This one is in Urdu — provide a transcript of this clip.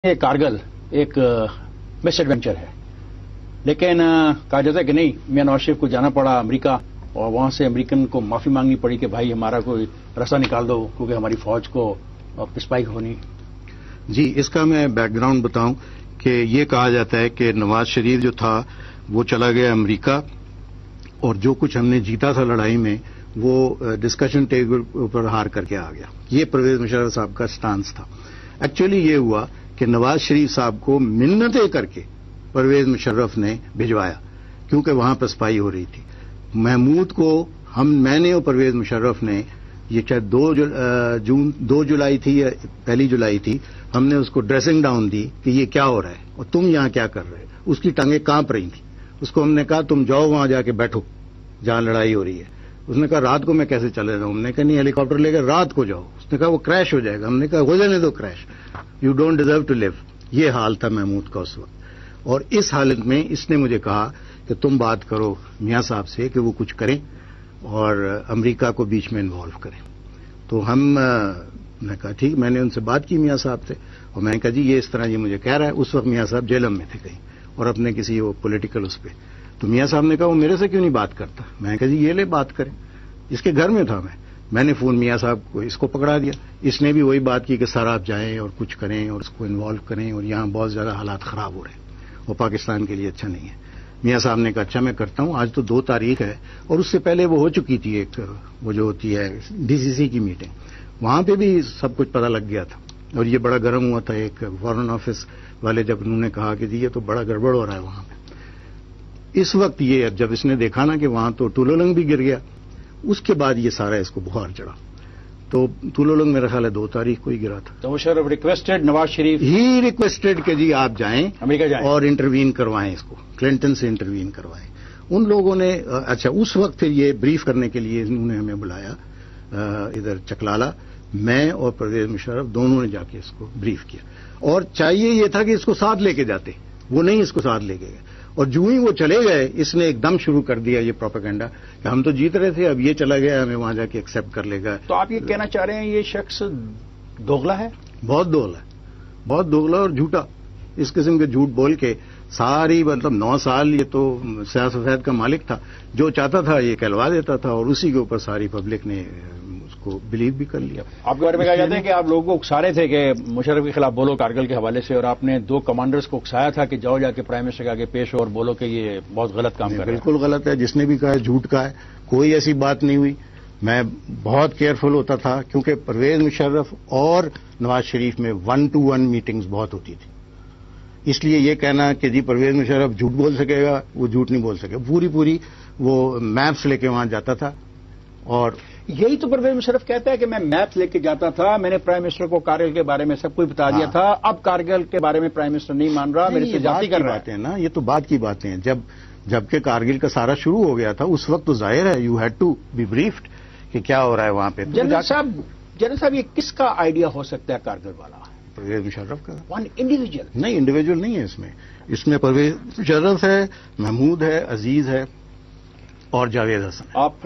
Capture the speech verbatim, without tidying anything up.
یہ کارگل ایک مس ایڈونچر ہے، لیکن کہا جاتا ہے کہ نہیں، میاں نواز شریف کو جانا پڑا امریکہ اور وہاں سے امریکن کو معافی مانگنی پڑی کہ بھائی ہمارا کوئی راستہ نکال دو کیونکہ ہماری فوج کو پسپائی ہونی۔ جی، اس کا میں بیک گراؤنڈ بتاؤں کہ یہ کہا جاتا ہے کہ نواز شریف جو تھا وہ چلا گیا امریکہ اور جو کچھ ہم نے جیتا تھا لڑائی میں وہ ڈسکشن ٹیبل پر ہار کر کے آ گیا۔ یہ پرویز مشرف صاحب کا سٹانس تھا۔ ایکچولی یہ ہوا کہ نواز شریف صاحب کو منتیں کر کے پرویز مشرف نے بھجوایا کیونکہ وہاں پسپائی ہو رہی تھی۔ محمود کو ہم میں نے اور پرویز مشرف نے، یہ چاہے دو جون دو جولائی تھی یا پہلی جولائی تھی، ہم نے اس کو ڈریسنگ ڈاؤن دی کہ یہ کیا ہو رہا ہے اور تم یہاں کیا کر رہے ہو۔ اس کی ٹانگیں کانپ رہی تھیں۔ اس کو ہم نے کہا تم جاؤ وہاں جا کے بیٹھو جہاں لڑائی ہو رہی ہے۔ اس نے کہا رات کو میں کیسے چلے جاؤں؟ ہم نے کہا نہیں، ہیلی کاپٹر لے کر رات کو جاؤ۔ اس نے کہا وہ کریش ہو جائے گا۔ ہم نے کہا ہو جانے دو crash, you don't deserve to live. یہ حال تھا محمود کا اس وقت، اور اس حالت میں اس نے مجھے کہا کہ تم بات کرو میاں صاحب سے کہ وہ کچھ کریں اور امریکہ کو بیچ میں انوالو کریں۔ تو ہم نے کہا ٹھیک، میں نے ان سے بات کی میاں صاحب سے اور میں نے کہا جی یہ اس طرح یہ مجھے کہہ رہا ہے۔ اس وقت میاں صاحب جیلم میں تھے کہیں اور اپنے کسی وہ پولیٹیکل اس پہ، تو میاں صاحب نے کہا وہ میرے سے کیوں نہیں بات کرتا؟ میں نے کہا جی یہ لے بات کریں۔ اس کے گھر میں تھا میں میں نے فون میاں صاحب کو اس کو پکڑا دیا۔ اس نے بھی وہی بات کی کہ سر آپ جائیں اور کچھ کریں اور اس کو انوالو کریں، اور یہاں بہت زیادہ حالات خراب ہو رہے ہیں، وہ پاکستان کے لیے اچھا نہیں ہے۔ میاں صاحب نے کہا اچھا میں کرتا ہوں۔ آج تو دو تاریخ ہے اور اس سے پہلے وہ ہو چکی تھی ایک وہ جو ہوتی ہے ڈی سی سی کی میٹنگ، وہاں پہ بھی سب کچھ پتہ لگ گیا تھا اور یہ بڑا گرم ہوا تھا۔ ایک فارن آفس والے جب انہوں نے کہا کہ جی یہ تو بڑا گڑبڑ ہو رہا ہے وہاں پہ، اس وقت یہ جب اس نے دیکھا نا کہ وہاں تو ٹولولنگ بھی گر گیا، اس کے بعد یہ سارا اس کو بخار چڑھا۔ تو ٹولولنگ میرا خیال ہے دو تاریخ کو ہی گرا تھا۔ تو مشرف ریکویسٹڈ نواز شریف ہی ریکویسٹڈ کہ جی آپ جائیں امریکہ جائیں اور انٹروین کروائیں، اس کو کلنٹن سے انٹروین کروائیں۔ ان لوگوں نے اچھا اس وقت پھر یہ بریف کرنے کے لیے انہوں نے ہمیں بلایا ادھر چکلالا، میں اور پرویز مشرف دونوں نے جا کے اس کو بریف کیا، اور چاہیے یہ تھا کہ اس کو ساتھ لے کے جاتے، وہ نہیں اس کو ساتھ لے کے گئے، اور جو ہی وہ چلے گئے اس نے ایک دم شروع کر دیا یہ پروپیگنڈا کہ ہم تو جیت رہے تھے، اب یہ چلا گیا ہمیں وہاں جا کے ایکسپٹ کر لے گا۔ تو آپ یہ کہنا چاہ رہے ہیں یہ شخص دوغلا ہے؟ بہت دوغلا ہے، بہت دوغلا اور جھوٹا۔ اس قسم کے جھوٹ بول کے ساری مطلب نو سال یہ تو سیاہ سفید کا مالک تھا، جو چاہتا تھا یہ کہلوا دیتا تھا، اور اسی کے اوپر ساری پبلک نے اس کو بلیو بھی کر لیا۔ آپ کے بارے میں کہا جاتا ہے کہ آپ لوگوں کو اکسارے تھے کہ مشرف کے خلاف بولو کارگل کے حوالے سے، اور آپ نے دو کمانڈرز کو اکسایا تھا کہ جاؤ جا کے پرائم منسٹر کے آگے پیش ہو اور بولو کہ یہ بہت غلط کام کر رہا ہے۔ بالکل غلط ہے، جس نے بھی کہا ہے جھوٹ کا ہے، کوئی ایسی بات نہیں ہوئی۔ میں بہت کیئرفل ہوتا تھا کیونکہ پرویز مشرف اور نواز شریف میں ون ٹو ون میٹنگز بہت ہوتی تھی، اس لیے یہ کہنا کہ جی پرویز مشرف جھوٹ بول سکے گا، وہ جھوٹ نہیں بول سکے۔ پوری پوری وہ میپس لے کے وہاں جاتا تھا، اور یہی تو پرویز مشرف کہتا ہے کہ میں میپس لے کے جاتا تھا، میں نے پرائم منسٹر کو کارگل کے بارے میں سب کچھ بتا دیا تھا، اب کارگل کے بارے میں پرائم منسٹر نہیں مان رہا، میرے سے جاتی کر رہا ہے نا۔ یہ تو بات کی باتیں ہیں، جب جبکہ کارگل کا سارا شروع ہو گیا تھا اس وقت تو ظاہر ہے you had to be briefed کہ کیا ہو رہا ہے وہاں پہ۔ جنرل صاحب جنرل صاحب یہ کس کا آئیڈیا ہو سکتا ہے کارگل والا؟ پرویز مشرف کا۔ ون انڈیویجل نہیں، انڈیویجول نہیں ہے اس میں، اس میں پرویز مشرف ہے، محمود ہے، عزیز ہے اور جاوید حسن۔ آپ